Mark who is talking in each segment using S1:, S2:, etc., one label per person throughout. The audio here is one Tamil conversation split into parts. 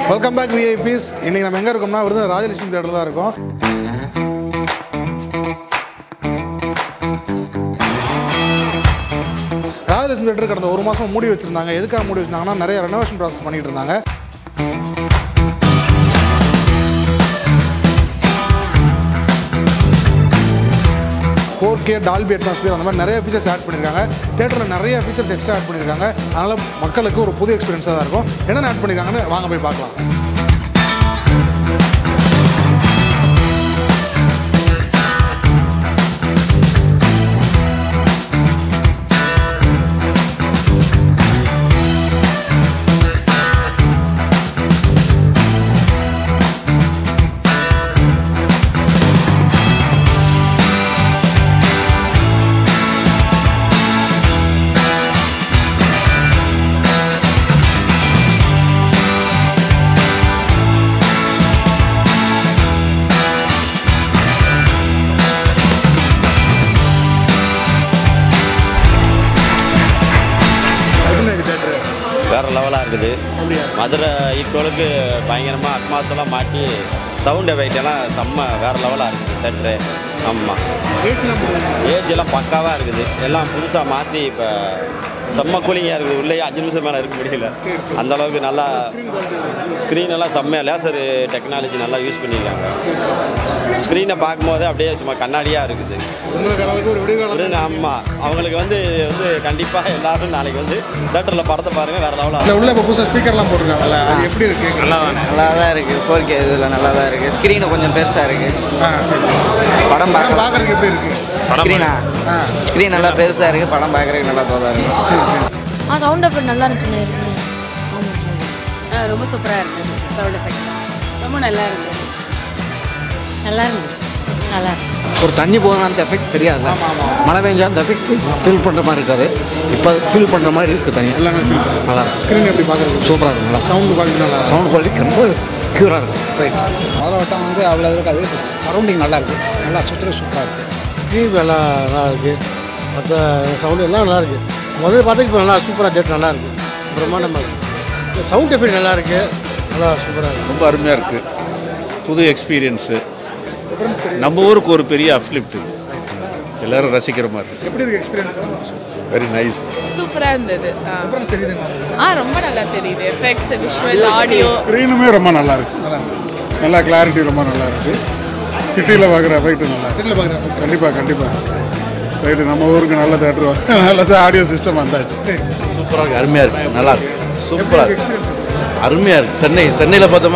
S1: Welcome back VIPs. இன்னைக்கு நம்ம எங்கே இருக்கோம்னா விருதுநகர் ராஜலட்சுமி தேட்டரில் தான் இருக்கோம். ராஜலட்சுமி தேட்டர் கடந்த ஒரு மாதம் மூடி வச்சுருந்தாங்க. எதுக்காக மூடி வச்சுருந்தாங்கன்னா நிறைய ரெனோவேஷன் ப்ராசஸ் பண்ணிகிட்டு இருந்தாங்க. DOLBY ATMOS அந்த மாதிரி நிறைய ஃபீச்சர்ஸ் ஆட் பண்ணியிருக்காங்க. தேட்டரில் நிறைய ஃபீச்சர்ஸ் எக்ஸ்ட்ரா ஆட் பண்ணியிருக்காங்க. அதனால் மக்களுக்கு ஒரு புது எக்ஸ்பீரியன்ஸாக தான் இருக்கும். என்னென்ன ஆட் பண்ணியிருக்காங்கன்னு வாங்க போய் பார்க்கலாம்.
S2: வேறு லெவலாக இருக்குது. மதுரை ஈக்குவலுக்கு பயங்கரமாக அட்மாஸெல்லாம் மாட்டி சவுண்ட் எஃபெக்டெல்லாம் செம்ம வேறு லெவலாக இருக்குது தேட்டரு. ஆமாம், ஏசியெல்லாம் பக்காவாக இருக்குது. எல்லாம் புதுசாக மாற்றி இப்போ செம்ம கூலிங்காக இருக்குது. உள்ளே 5 நிமிஷம் மேலே இருக்க முடியல. அந்தளவுக்கு நல்லா ஸ்க்ரீன் எல்லாம் செம்மையாக லேசர் டெக்னாலஜி நல்லா யூஸ் பண்ணியிருக்காங்க. ஸ்க்ரீனை பார்க்கும்போது அப்படியே சும்மா கண்ணாடியாக இருக்குது. ஆமாம், அவங்களுக்கு வந்து கண்டிப்பாக எல்லாரும் நாளைக்கு வந்து தேட்டரில் படத்தை பாருங்கள். வேறு லெவலாக
S1: உள்ள இப்போ புதுசாக ஸ்பீக்கர்லாம் போட்டிருக்காங்கல்ல, அது எப்படி இருக்குது?
S3: நல்லா தான் இருக்குது. 4K இதில் நல்லா தான் இருக்குது. ஸ்க்ரீனு கொஞ்சம் பெருசாக இருக்குது. படம்
S1: பார்க்குறதுக்கு எப்படி இருக்குது?
S3: ஸ்க்ரீன் நல்லா பெருசாக இருக்குது. படம் பார்க்குறதுக்கு நல்லா தான் இருக்குது.
S4: சவுண்ட் எஃபெக்ட் நல்லா இருந்துச்சு.
S5: ரொம்ப சூப்பராக இருக்குது. சவுண்ட் எஃபெக்ட் ரொம்ப நல்லா இருந்துச்சு. நல்லா இருந்துச்சு. நல்லா இருக்கு.
S6: ஒரு தண்ணி போதும் அந்த எஃபெக்ட் தெரியாது. மழை பெஞ்சா அந்த எஃபெக்ட் ஃபீல் பண்ணுற மாதிரி இருக்காது. இப்போ ஃபீல் பண்ணுற மாதிரி இருக்குது. தண்ணி
S1: எல்லாமே
S6: நல்லா இருக்கும்.
S1: ஸ்க்ரீன் எப்படி பார்க்குறது?
S6: சூப்பராக இருக்கும். நல்லா
S1: சவுண்ட் குவாலிட்டி நல்லா இருக்கும்.
S6: சவுண்ட் குவாலிட்டி ரொம்ப க்யூராக இருக்கும். ரைட், முதல்ல வட்டம் வந்து அவ்வளோ இருக்காது. சரௌண்டிங் நல்லா இருக்குது. நல்லா சூப்பராக இருக்குது.
S7: ஸ்க்ரீன் நல்லா இருக்குது. மற்ற சவுண்டு எல்லாம் நல்லா இருக்குது. முதல்ல பார்த்துக்கு இப்போ நல்லா சூப்பராக தேட்டர் நல்லா இருக்குது. பிரம்மாண்டமாக இருக்குது. சவுண்ட் எஃபெக்ட் நல்லா இருக்குது. நல்லா சூப்பராக இருக்குது.
S8: ரொம்ப அருமையாக இருக்குது. புது எக்ஸ்பீரியன்ஸு. நம்ம ஊருக்கு ஒரு பெரிய அப்லிஃப்ட். எல்லாரும் ரசிக்கிற மாதிரி.
S1: எப்படி இருக்குது எக்ஸ்பீரியன்ஸ்?
S8: Very nice.
S5: சூப்பராக இருந்தது. ரொம்ப நல்லா தெரியுது. Effects, visual, audio.
S9: ஸ்க்ரீனுமே ரொம்ப நல்லா இருக்குது. நல்லா கிளாரிட்டி ரொம்ப நல்லா இருக்குது. சிட்டியில் பார்க்குற எஃபெக்ட் நல்லா இருக்குது. கண்டிப்பாக ரைட்டு. நம்ம ஊருக்கு நல்ல தேட்டர், நல்ல ஆடியோ சிஸ்டம் வந்தாச்சு.
S2: சூப்பராக இருக்குது. அருமையாக இருக்குது. நல்லா இருக்குது. சூப்பராக இருக்குது. அருமையாக இருக்குது. சென்னையில் பார்த்த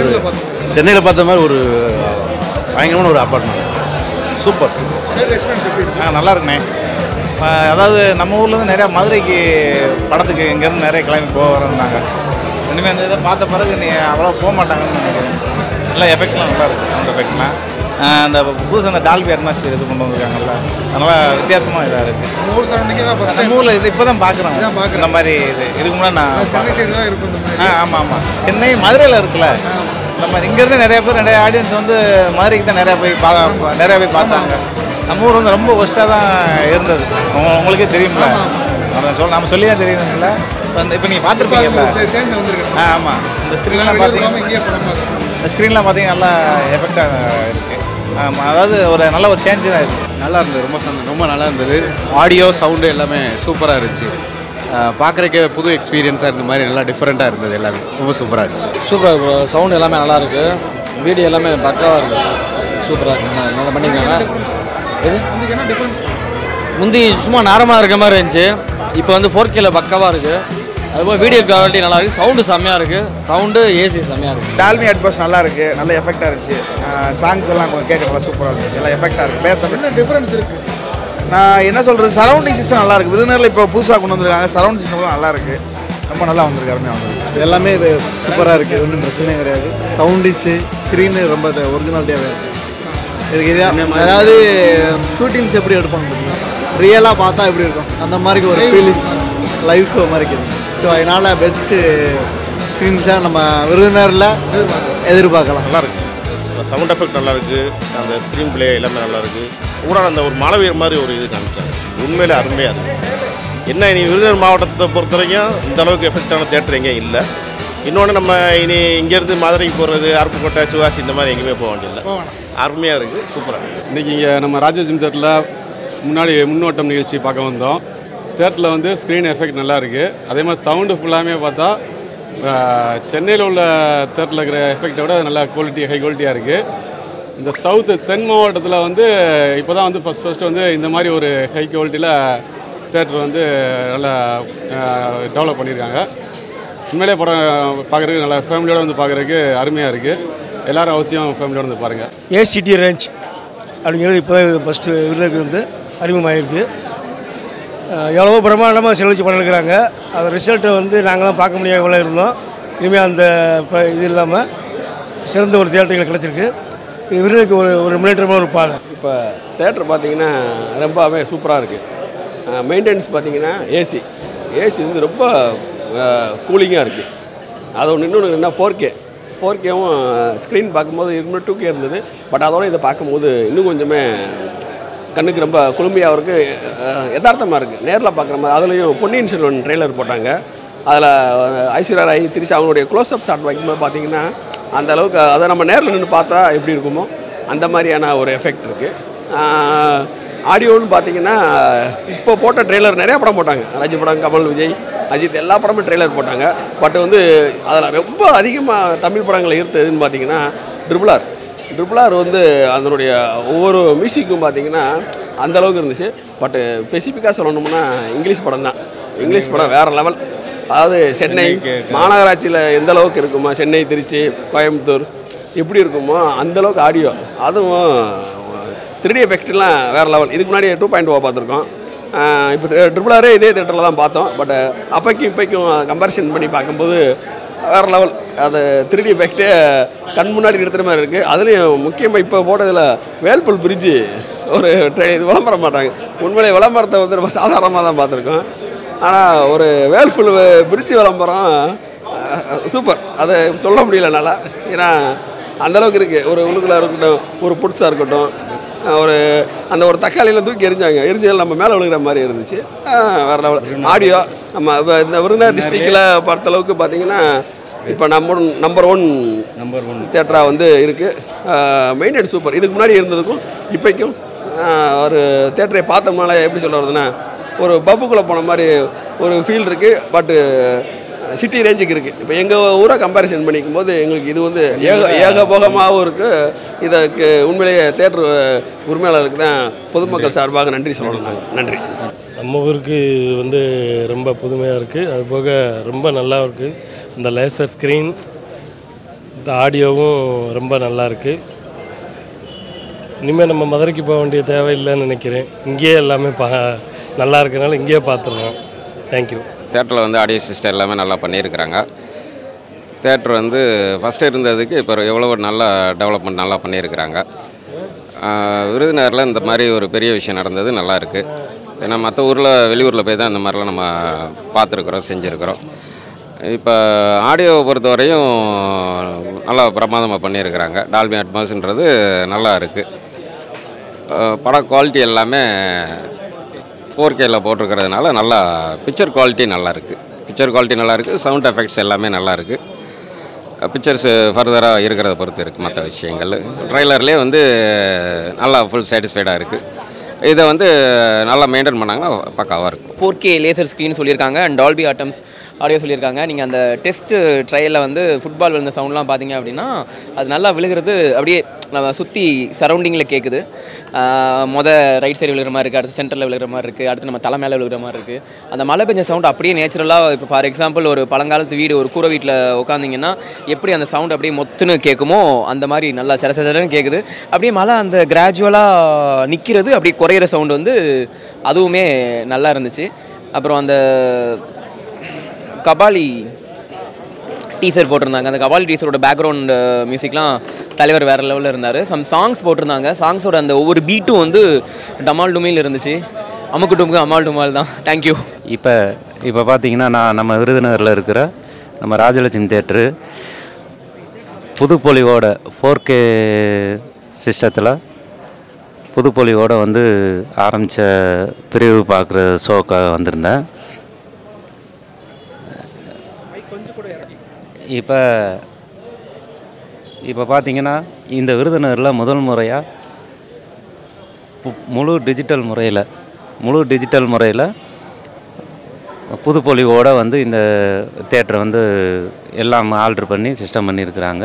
S2: மாதிரி ஒரு பயங்கரமான ஒரு அப்பார்ட்மெண்ட். சூப்பர்.
S10: நல்லா இருக்குண்ணே. அதாவது நம்ம ஊர்லேருந்து நிறையா மதுரைக்கு படத்துக்கு இங்கேருந்து நிறைய கிளம்பி போகிறாங்க. இனிமேல் அந்த இதை பார்த்த பிறகு நீ அவ்வளோ போக மாட்டாங்கன்னு நினைக்கிறேன். நல்லா எஃபெக்ட்லாம் நல்லா இருக்குது. சவுண்ட் எஃபெக்ட்லாம் அந்த புதுசாக அந்த டால்பி அட்மாஸ்பியர் இது கொண்டு வந்திருக்காங்கல்ல, அதனால் வித்தியாசமாக இதாக இருக்குது. நம்ம ஊரில் இது இப்போ தான் பார்க்குறோம். இந்த மாதிரி இதுக்கு முன்னாடி நான்
S1: சென்னை சைடு தான் இருக்கும்.
S10: ஆமாம். சென்னை மதுரையில் இருக்குல்ல, இந்த மாதிரி இங்கேருந்து நிறைய ஆடியன்ஸ் வந்து மதுரைக்கு தான் நிறையா போய் பார்த்தாங்க. நம்ம ஊர் வந்து ரொம்ப ஒஸ்ட்டாக தான் இருந்தது. உங்களுக்கே தெரியும்ல, நம்ம சொல்லி தான் தெரியுதுங்கள. இப்போ நீங்கள் பார்த்துருப்பீங்கல்ல. ஆமாம், இந்த ஸ்க்ரீன்லாம் பார்த்தீங்கன்னா நல்லா எஃபெக்டாக இருக்குது. ஆமாம், அதாவது ஒரு நல்ல ஒரு சேஞ்ச் தான் இருந்துச்சு.
S11: நல்லா இருந்தது. ரொம்ப நல்லா இருந்தது. ஆடியோ சவுண்டு எல்லாமே சூப்பராக இருந்துச்சு. பார்க்குறக்கே புது எக்ஸ்பீரியன்ஸாக இருந்த மாதிரி நல்லா டிஃப்ரெண்ட்டாக இருந்தது. எல்லாமே ரொம்ப சூப்பராக இருந்துச்சு.
S3: சூப்பராக இருக்குது. சவுண்டு எல்லாமே நல்லா இருக்குது. வீடியோ எல்லாமே பக்காவாக இருக்குது. சூப்பராக இருக்குது. நல்லா பண்ணியிருக்காங்க. முந்தி சும்மா நார்மலாக இருக்க மாதிரி இருந்துச்சு. இப்போ வந்து 4Kல பக்காவாக இருக்குது. அதுபோல் வீடியோ குவாலிட்டி நல்லா இருக்குது. சவுண்டு செம்மையாக இருக்குது. சவுண்டு ஏசி செம்மையாக இருக்குது.
S10: டால்பி அட்மாஸ் நல்லா இருக்குது. நல்ல எஃபெக்டாக இருந்துச்சு. சாங்ஸ் எல்லாம் கொஞ்சம் கேட்குறதுலாம் சூப்பராக இருந்துச்சு. எல்லாம் எஃபெக்டாக இருக்குது. பேச
S1: என்ன டிஃப்ரென்ஸ் இருக்குது?
S10: நான் என்ன சொல்கிறது, சரௌண்டிங் சிஸ்டம் நல்லா இருக்குது. விருதுநகரில் இப்போ புதுசாக கொண்டு வந்திருக்காங்க. சரௌண்ட் சிஸ்டம்லாம் நல்லா இருக்குது. ரொம்ப நல்லா வந்திருக்கு. அருமையாக வந்திருக்கு.
S7: எல்லாமே சூப்பராக இருக்குது. ஒன்றும் பிரச்சனையே கிடையாது. சவுண்டிஸு ஸ்க்ரீனு ரொம்ப ஒரிஜினாலிட்டியாகவே இருக்குது. அதாவது ஷூட்டிங்ஸ் எப்படி எடுப்பாங்க ரியலாக பார்த்தா எப்படி இருக்கும் அந்த மாதிரி ஒரு ஃபீலிங் லைவ் ஷோ மாதிரி இருக்குது. ஸோ அதனால் பெஸ்ட்டு ஸ்க்ரீன்ஸாக நம்ம விருதுநகரில் எதிர்பார்க்கலாம்.
S2: நல்லா இருக்குது. சவுண்ட் எஃபெக்ட் நல்லா இருக்குது. அந்த ஸ்க்ரீன் பிளே எல்லாமே நல்லா இருக்குது. கூட அந்த ஒரு மாணவியர் மாதிரி ஒரு இது காமிச்சாங்க. உண்மையிலே அருமையாக இருந்துச்சு. என்ன நீ விருதுநகர் மாவட்டத்தை பொறுத்த வரைக்கும் இந்த அளவுக்கு எஃபெக்டான தியேட்டர் எங்கேயும் இல்லை.
S12: இன்னொன்று நம்ம இனி இங்கேருந்து மதுரைக்கு போகிறது அருப்புக்கோட்டை சிவாசி இந்த மாதிரி எங்கேயுமே போக வேண்டியதில்லை. அருமையாக இருக்குது, சூப்பராக இருக்குது.
S13: இன்றைக்கி இங்கே நம்ம ராஜலட்சுமி தேட்டரில் முன்னாடி முன்னோட்டம் நிகழ்ச்சி பார்க்க வந்தோம். தேட்டரில் வந்து ஸ்க்ரீன் எஃபெக்ட் நல்லா இருக்குது. அதே மாதிரி சவுண்டு ஃபுல்லாமே பார்த்தா சென்னையில் உள்ள தேட்டரில் இருக்கிற எஃபெக்டை விட நல்லா ஹை குவாலிட்டியாக இருக்குது. இந்த தென் மாவட்டத்தில் வந்து இப்போ தான் வந்து ஃபஸ்ட்டு வந்து இந்த மாதிரி ஒரு ஹை குவாலிட்டியில் தேட்டர் வந்து நல்லா டெவலப் பண்ணியிருக்காங்க. உண்மையிலே படம் பார்க்குறதுக்கு நல்லா ஃபேமிலியோடு வந்து பார்க்குறதுக்கு அருமையாக இருக்குது. எல்லோரும் அவசியம் ஃபேமிலியோடு வந்து பாருங்கள்.
S14: ஏசிடி ரேஞ்ச் அப்படிங்கிறது இப்போ ஃபஸ்ட்டு விருதுக்கு வந்து அறிமுகமாகிருக்கு. எவ்வளவோ பிரமாண்டமாக செலவழிச்சு பண்ணிருக்கிறாங்க. அந்த ரிசல்ட்டை வந்து நாங்களாம் பார்க்க முடியாமல் இருந்தோம். இனிமேல் அந்த இது இல்லாமல் சிறந்த ஒரு தியேட்டர்கள் கிடச்சிருக்கு. இது விருதுக்கு ஒரு முன்னேற்றமாக ஒரு பாதை.
S15: இப்போ தேட்டர் பார்த்திங்கன்னா ரொம்பவே சூப்பராக இருக்குது. மெயின்டெனன்ஸ் பார்த்திங்கன்னா ஏசி வந்து ரொம்ப கூலிங்காக இருக்குது. அது இன்னொன்று என்ன 4Kவும் ஸ்க்ரீன் பார்க்கும்போது இதுக்கு 2K இருந்தது. பட் அதோடு இதை பார்க்கும்போது இன்னும் கொஞ்சமே கண்ணுக்கு ரொம்ப குளுமையாக இருக்குது, யதார்த்தமாக இருக்குது, நேரில் பார்க்குற மாதிரி. அதுலேயும் பொன்னியின் செல்வன் ட்ரெய்லர் போட்டாங்க. அதில் ஐஸ்வர்யா ராய் திரிஷா அவங்களுடைய க்ளோஸ்அப் ஷாட் வைக்கும்போது பார்த்திங்கன்னா அந்த அளவுக்கு அதை நம்ம நேரில் நின்று பார்த்தா எப்படி இருக்குமோ அந்த மாதிரியான ஒரு எஃபெக்ட் இருக்குது. ஆடியோன்னு பார்த்திங்கன்னா இப்போ போட்ட ட்ரெய்லர் நிறையா படம் போட்டாங்க. ரஜி படம், கமல், விஜய், அஜித் எல்லா படமும் ட்ரெய்லர் போட்டாங்க. பட் வந்து அதில் ரொம்ப அதிகமாக தமிழ் படங்களை ஈர்த்ததுன்னு பார்த்திங்கன்னா ட்ரிபிள் ஆர் வந்து அதனுடைய ஒவ்வொரு மியூசிக்கும் பார்த்திங்கன்னா அந்தளவுக்கு இருந்துச்சு. பட்டு ஸ்பெசிஃபிக்காக சொல்லணும்னா இங்கிலீஷ் படம் தான். இங்கிலீஷ் படம் வேறு லெவல். அதாவது சென்னை மாநகராட்சியில் எந்த அளவுக்கு இருக்குமோ, சென்னை, திருச்சி, கோயம்புத்தூர் எப்படி இருக்குமோ அந்தளவுக்கு ஆடியோ, அதுவும் 3D எஃபெக்ட்லாம் வேறு லெவல். இதுக்கு முன்னாடி 2.0 பார்த்துருக்கோம். இப்போ ட்ரிபிள் ஆரே இதே தேட்டரில் தான் பார்த்தோம். பட் அப்பைக்கும் இப்போக்கும் கம்பேரிசன் பண்ணி பார்க்கும்போது வேறு லெவல். அது 3D எஃபெக்ட்டு கண் முன்னாடி நிறுத்துகிற மாதிரி இருக்குது. அதுலேயும் முக்கியமாக இப்போ போட்டதில் வேல்புல் பிரிட்ஜு ஒரு இது விளம்பரம் மாட்டாங்க. உண்மையிலே விளம்பரத்தை வந்து ரொம்ப சாதாரணமாக தான் பார்த்துருக்கோம். ஆனால் ஒரு வேல்ஃபுல் பிரிட்ஜு விளம்பரம் சூப்பர். அதை சொல்ல முடியல நல்லா. ஏன்னா அந்தளவுக்கு இருக்குது. ஒரு உள்ளுக்குள்ளே இருக்கட்டும், ஒரு புட்ஸாக இருக்கட்டும், அந்த ஒரு தக்காளியில் தூக்கி எரிஞ்சதில் நம்ம மேலே விழுகிற மாதிரி இருந்துச்சு. வேறு லெவல் ஆடியோ. நம்ம இந்த விருதுநகர் டிஸ்ட்ரிக்டில் பொறுத்தளவுக்கு பார்த்திங்கன்னா இப்போ நம்பர் ஒன் தியேட்டராக வந்து இருக்குது. Maintenance super. இதுக்கு முன்னாடி இருந்ததுக்கும் இப்போக்கும் ஒரு தியேட்டரை பார்த்தோம்னால எப்படி சொல்ல வருதுன்னா ஒரு பப்புக்குள்ளே போன மாதிரி ஒரு ஃபீல் இருக்குது. பட்டு சிட்டி ரேஞ்சுக்கு இருக்குது. இப்போ எங்கள் ஊரை கம்பேரிசன் பண்ணிக்கும் போது எங்களுக்கு இது வந்து ஏகபோகமாகவும் இருக்குது. இதற்கு உண்மையிலேயே தேட்டர் உரிமையாளருக்கு தான் பொதுமக்கள் சார்பாக நன்றி சொல்லணும். நாங்கள் நன்றி.
S16: நம்ம ஊருக்கு இது வந்து ரொம்ப புதுமையாக இருக்குது. அது போக ரொம்ப நல்லா இருக்குது. இந்த லேசர் ஸ்க்ரீன், இந்த ஆடியோவும் ரொம்ப நல்லா இருக்குது. இனிமேல் நம்ம மதுரைக்கு போக வேண்டிய தேவையில்லைன்னு நினைக்கிறேன். இங்கேயே எல்லாமே நல்லா இருக்கிறனால இங்கேயே பார்த்துருவோம். தேங்க்யூ.
S17: தேட்டரில் வந்து ஆடியோ சிஸ்டம் எல்லாமே நல்லா பண்ணியிருக்கிறாங்க. தேட்டர் வந்து ஃபஸ்ட்டு இருந்ததுக்கு இப்போ எவ்வளோ நல்லா டெவலப்மெண்ட் நல்லா பண்ணியிருக்கிறாங்க. விருதுநகரில் இந்த மாதிரி ஒரு பெரிய விஷயம் நடந்தது நல்லா இருக்குது. ஏன்னா மற்ற வெளியூரில் போய் தான் இந்த மாதிரிலாம் நம்ம பார்த்துருக்குறோம், செஞ்சுருக்கிறோம். இப்போ ஆடியோவை பொறுத்தவரையும் நல்லா பிரமாதமாக பண்ணியிருக்கிறாங்க. டால்பி அட்மாஸ்ன்றது நல்லா இருக்குது. பட குவாலிட்டி எல்லாமே 4Kல போட்டிருக்கிறதுனால நல்லா பிக்சர் குவாலிட்டி நல்லாயிருக்கு. சவுண்ட் எஃபெக்ட்ஸ் எல்லாமே நல்லாயிருக்கு. பிக்சர்ஸு ஃபர்தராக இருக்கிறத பொறுத்து இருக்குது. மற்ற விஷயங்கள் ட்ரைலர்லேயே வந்து நல்லா ஃபுல் சாட்டிஸ்ஃபைடாக இருக்குது. இதை வந்து நல்லா மெயின்டைன் பண்ணாங்கன்னா பக்காவாக இருக்கும்.
S18: 4K லேசர் ஸ்க்ரீன் சொல்லியிருக்காங்க அண்ட் டால்பி ஆட்டம்ஸ் ஆடியோ சொல்லியிருக்காங்க. நீங்கள் அந்த டெஸ்ட்டு ட்ரையலில் வந்து ஃபுட்பால் விழுந்த சவுண்ட்லாம் பார்த்தீங்க அப்படின்னா அது நல்லா விழுகிறது அப்படியே நம்ம சுற்றி சரௌண்டிங்கில் கேட்குது. ரைட் சைடு விழுகிற மாதிரி இருக்குது, அடுத்து சென்டரில் விழுகிற மாதிரி இருக்குது, அடுத்து நம்ம தலை மேலே விழுகிற மாதிரி இருக்குது. அந்த மழை பெஞ்ச சவுண்ட் அப்படியே நேச்சுரலாக இப்போ ஃபார் எக்ஸாம்பிள் ஒரு பழங்காலத்து வீடு, ஒரு கூரை வீட்டில் உட்காந்திங்கன்னா எப்படி அந்த சவுண்ட் அப்படியே மொத்துன்னு கேட்குமோ அந்த மாதிரி நல்லா சரசரன்னு கேட்குது. அப்படியே மழை அந்த கிராஜுவலாக நிற்கிறது, அப்படியே குறையிற சவுண்டு வந்து அதுவுமே நல்லா இருந்துச்சு. அப்புறம் அந்த கபாலி டீசர் போட்டிருந்தாங்க. அந்த கபாலி டீசரோட பேக்ரவுண்ட் மியூசிக்லாம் தலைவர் வேறு லெவலில் இருந்தார். சம் சாங்ஸ் போட்டிருந்தாங்க. சாங்ஸோட அந்த ஒவ்வொரு பீட்டும் வந்து டமால் டுமில் இருந்துச்சு. அம்முக்கு டுமுக்கு அம்மாள் டுமால் தான். தேங்க்யூ.
S19: இப்போ பார்த்தீங்கன்னா நம்ம விருதுநகரில் இருக்கிற நம்ம ராஜலட்சுமி தேட்ரு புதுப்பொலிவோட 4K சிஸ்டத்தில் புதுப்பொலிவோடு வந்து ஆரம்பித்த பிரிவு பார்க்குற ஷோக்காக வந்திருந்தேன். இப்போ பார்த்தீங்கன்னா இந்த விருதுநகரில் முதல் முறையாக முழு டிஜிட்டல் முறையில் புதுப்பொலிவோடு வந்து இந்த தேட்டரை வந்து எல்லாம் ஆல்ட்ரு பண்ணி சிஸ்டம் பண்ணியிருக்கிறாங்க.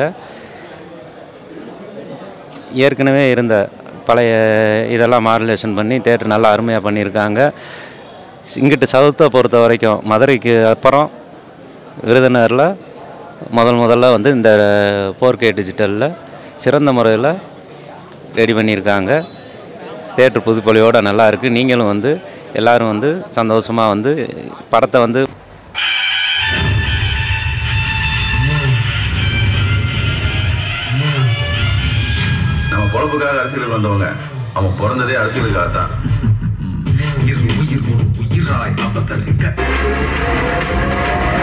S19: ஏற்கனவே இருந்த பழைய இதெல்லாம் மாடுலேஷன் பண்ணி தேட்டர் நல்லா அருமையாக பண்ணியிருக்காங்க. இங்கிட்டு சவுத்தை பொறுத்த வரைக்கும் மதுரைக்கு அப்புறம் விருதுநகரில் முதல்ல வந்து இந்த 4K டிஜிட்டலில் சிறந்த முறையில் ரெடி பண்ணியிருக்காங்க. தேட்டர் புதுப்பொலியோடு நல்லா இருக்குது. நீங்களும் வந்து எல்லோரும் வந்து சந்தோஷமாக வந்து படத்தை வந்து
S20: நம்ம பொழப்புக்காக அரசியலுக்கு வந்தவங்க அவன் பிறந்ததே அரசியலுக்காக தான்.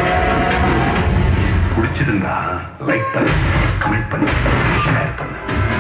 S20: பிடிச்சிருந்தா லைக் பண்ணு, கமெண்ட் பண்ணு, ஷேர் பண்ணு.